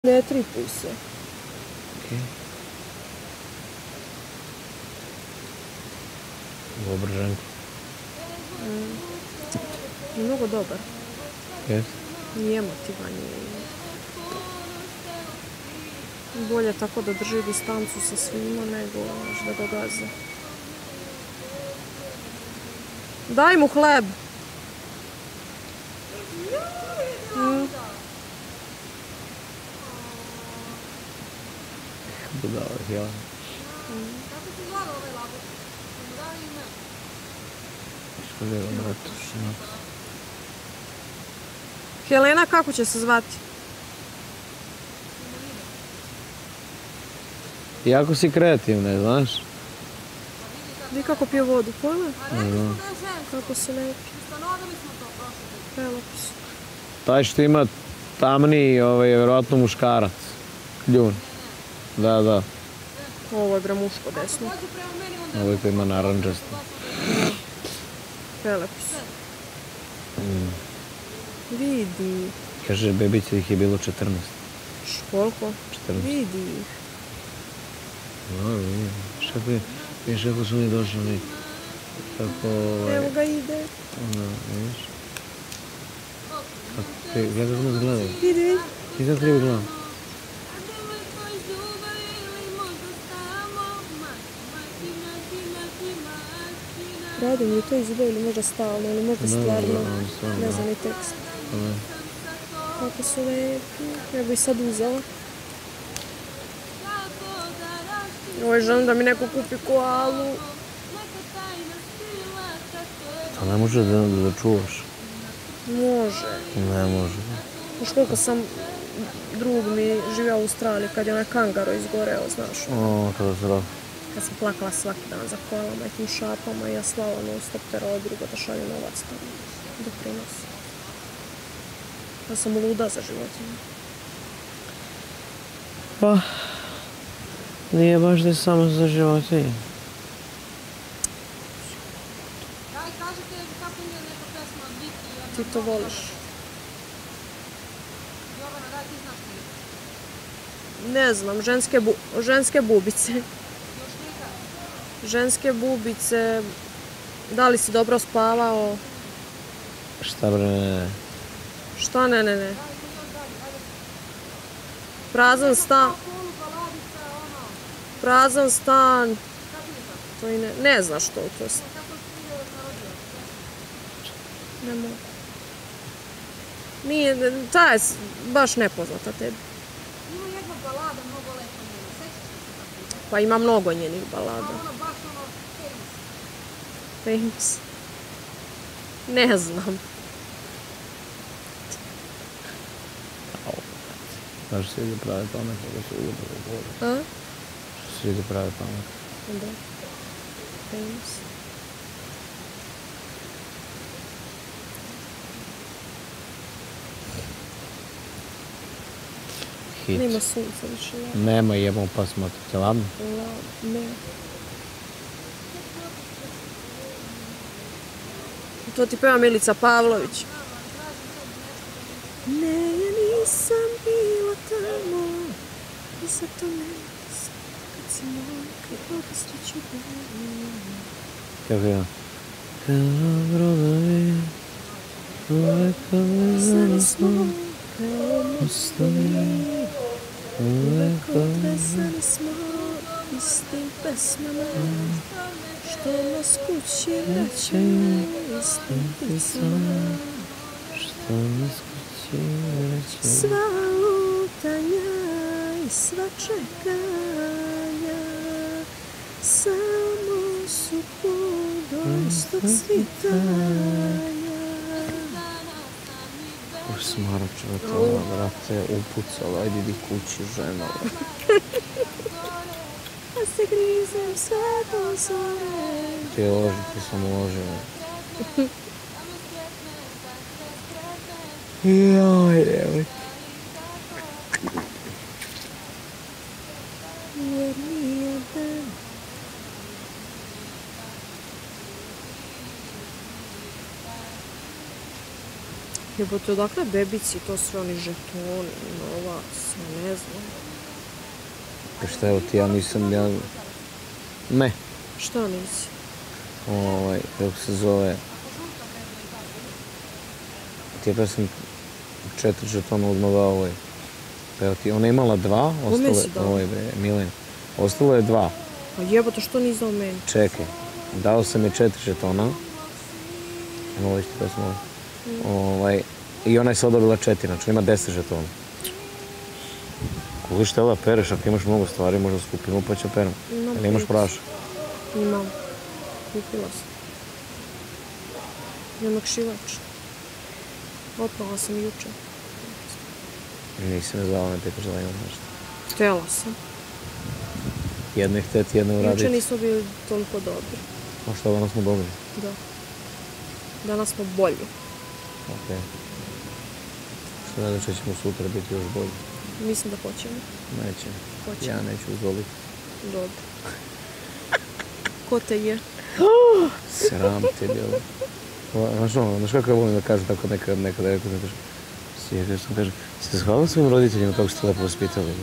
Ne, 3 plus je. Okej. Dobar ženko. Mnogo dobar. Jes? I emotivan je. Bolje tako da drži distancu sa svima nego da ga gaze. Daj mu hleb. Budala, ja. Kako se zvala ovaj labut? Da li ima? Školjeva, brate, šunac. Helena, kako će se zvati? Jako si kreativna, znaš? Vi kako pije vodu, pojme? A rekli smo da je žensko. Kako se lepi. Ustanovili smo to prošle put. Prelepi su. Taj što ima tamniji je vjerovatno muškarac. Kljun. Da, da. Ovo je bre muško desno. Dođi prema meni onda. Ovo koji ima naranđasto. Prelepi su. Vidi. Kaže, bebica ih je bilo 14. Koliko? 14. Vidi ih. No, vidim. Vidiš kako su oni došli. Kako... Evo ga ide. Ono, vidiš? Gledaj kako nas gledaju. Vidi. I sad krivi gledam. Radim li to izgleda ili možda stalno ili možda stvarno. Ne znam ni tekst. Kako su lepi. Ja bi sad uzela. Ovo želim da mi neko kupi koalu. A ne može da čuvaš? Može. Ne može. Još koliko sam drug mi živio u Australiji kad je onaj kangaro izgoreo, znaš. O, kada se rao. Kad sam plakala svaki dan za kolama i tim šapama i ja slala non-stop terao drugo da šalju novac tamo. Doprinos. Ja sam luda za životinju. Pa, nije baš da je samo za životinje. Daj, kažete kako mi je neka pesma od Viki. Ti to voliš. Jovana, daj, ti znaš mi. Ne znam, ženske bubice. Još neka. Ženske bubice. Da li si dobro spavao? Šta bre, ne. Šta ne. Prazan stan. Prazan stan. To i ne znaš to. Ne mogu. Nije, ta je baš nepoznata tebi. Ima jedna balada mnogo lepa njena. Sećaš li se tako? Pa ima mnogo njenih balada. Ono baš ono famous. Famous. Ne znam. Znaš što svi da prave pamet, nego svi da prave govore. A? Što svi da prave pamet. Da. Famous. Hit. Nema sunca više. Nema jebom pa smo te ladno. Ne. To ti peva Milica Pavlović. Ne, ja nisam bila tamo i zato ne znam kad si moj, kad odosreću boli. Kako ja? Dobro da vidim, uvek odvezani smo, Kao mostovi, uvek odvezani smo istim pesmama, što nas kući vraćaju istim pticama. što nas kući vraćaju. Sva lutanja i sva čekanja samo su plodom istog svitanja. Už smaračeva toga, brate, upucala, ajde idi kući, žena. A se grizem sve do zore. Ti loži, ti sam ložila. Joj, evo. Jer nijedan Jebote, odakle bebici, to sve oni žetoni, novac, ja ne znam. Šta evo ti, ja nisam, Ne. Šta nisi? Kako se zove... Tijepa sam 4 žetona odmogao Evo ti, ona je imala 2, Kome si dao? Milen. Ostalo je 2. A jebote, što nisi dao meni? Čekaj, dao sam je 4 žetona. Evo lišti to sam I ona je sad dobila 4, znači ima 10 žetona. Koliko što ova pereš, ako imaš mnogo stvari, možda skupimo pa će perem. Ili imaš prašak? Imam. Kupila sam. Imam šivač. Otpala sam juče. Nisi me zvala, ne pitaš da imam nešto. Htjela sam. Jedno je htjeti, jedno uraditi. Juče nismo bili toliko dobri. A što, danas smo dobri? Da. Danas smo bolji. Okej. Što ne znači ćemo sutra biti još bolji? Mislim da hoćemo. Nećemo. Hoćemo. Ja neću uzvoliti. Dobro. Ko te je? Sram te bilo. Znaš kako ja volim da kažem tako nekada rekao da kažem. Sjedio sam kažem, ste zahvalili svojim roditeljima kako ste lepo vaspitali?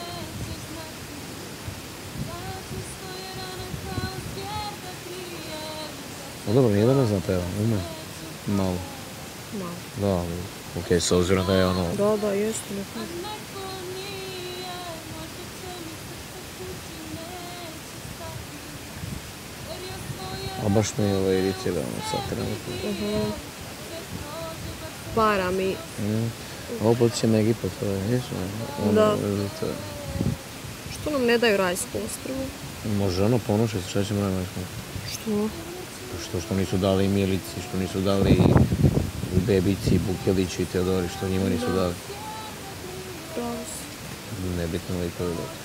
No dobro, nije da ne zna peva, ume. Malo. Malo. Da, okej, s obzirom da je ono... Da, jeste, nekako. A baš me je iritira sad trenutno. Para mi. Ovo potiče na Egipat, to je, viš? Da. Što nam ne daju rajsku ostrvu? Može ono ponušati, šta ćemo rajsku? Što? Što nisu dali Milici, što nisu dali Bebici, Bukelići i Teodori, što njima nisu dali. Pravo si. Nebitno li to je dobro.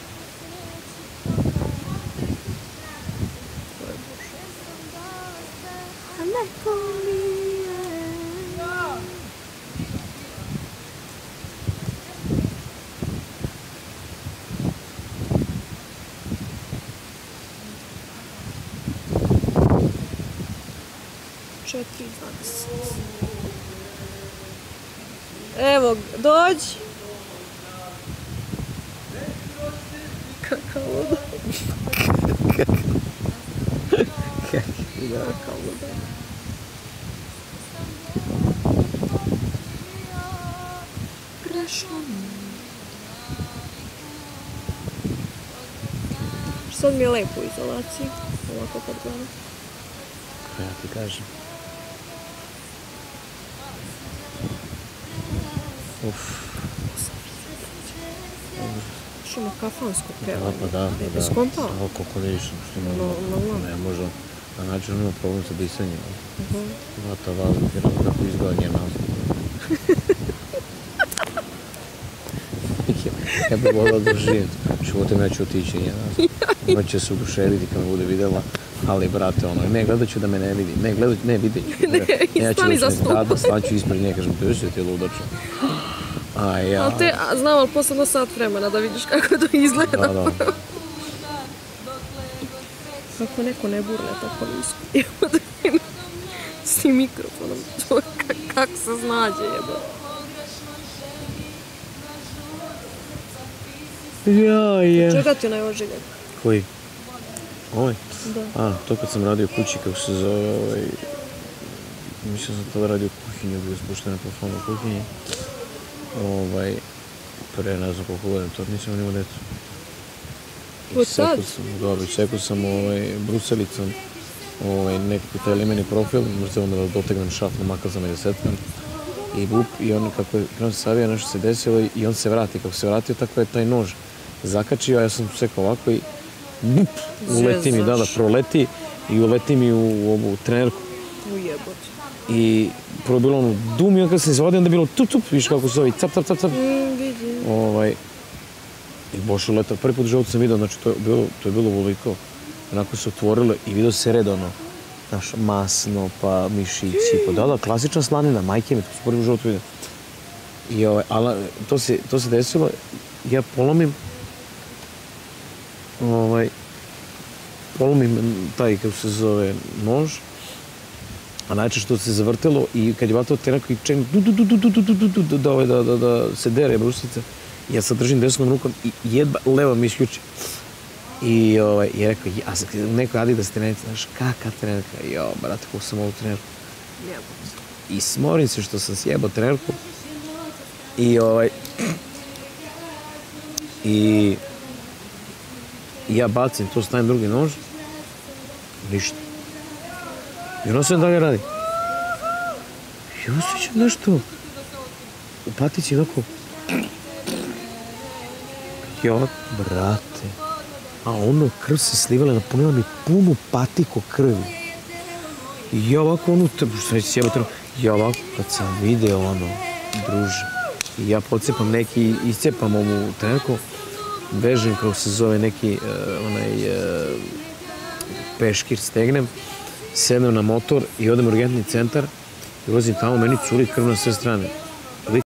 Evo, dođi. Kakav luda. Kakav luda. Prešla mi. Sad mi je lepo u izolaciji. Ovako kad gledam. Kaj ja ti kažem? Što na kafansko pevanje. Da. Ne skontao? Ovo koliko ništa, što ne može. Na način ima problem sa disanjem. Vata važno, kako izgleda njen nastup. Ja bih volila da živim. Životem ja ću otići njen nastup. Ona će se uduševiti kad me bude vidjela. Ali, brate, ne, gledat ću da me ne vidi. Ne, vidjet ću. Ne, stani za stup. Da, stan ću ispred nje, kažem, ti je ludačo. Ali te, znam, ali posebno sat vremena da vidiš kako to izgleda. Da. Kako neko ne burne tako nisko. S tim mikrofonom. Kako se snađe, jebe. Čega ti onaj ožiljak? Koji? Ovaj? Da. To kad sam radio kući, kako se zove, mislim sam tada radio kuhinju, bio spušten na plafonu u kuhinji. Pre ne znam koliko godina, to nisam imao djecu. Od sad? Dobro, sekao sam bruselicom nekako taj limeni profil, možda onda da dotegnem šafnu makazama i da setkam. I bup, i on kako je krenuo se savija, nešto se desilo i on se vrati. Kako se vratio, tako je taj nož zakačio, a ja sam sekao ovako i bup, uleti mi, da, proleti i uleti mi u ovu trenerku. Ujebote. I prvo je bilo ono dum i on kad se izvodi, onda je bilo tup, viš kako se zove, cap. Vidim. I boš uleta, prvi put u životu sam vidio, znači to je bilo voliko. Onako se otvorile i vidio se red ono, znaš, masno, pa mišići, pa da, klasična slanina, majke mi, to su prvi u životu vidio. I ali to se desilo, ja polomim taj, kako se zove, nož a najčešće što se zavrtelo i kad je vatao trenako i čenim da se dere brusilica, ja sad držim desnom rukom i jedba levo mi isključi. I rekao, neko Adidas trenerka, znaš, kakva trenerka? Jo, brate, kako sam ovu trenerku. I smorim se što sam sjebao trenerku. I ja bacim to, stavim drugi nož. Ništa. I ono sve dalje radi. I osjećam nešto u patici onako. Jo, brate. A ono, krv se slivala, napunila mi punu patiku krvi. I ja ovako ja ovako kad sam video ono, druže, i ja pocepam neki, iscepam ovu trenerku, bežim kako se zove neki peškir, stegnem, sednem na motor i odem u urgentni centar i ulazim tamo, meni curi krv na sve strane.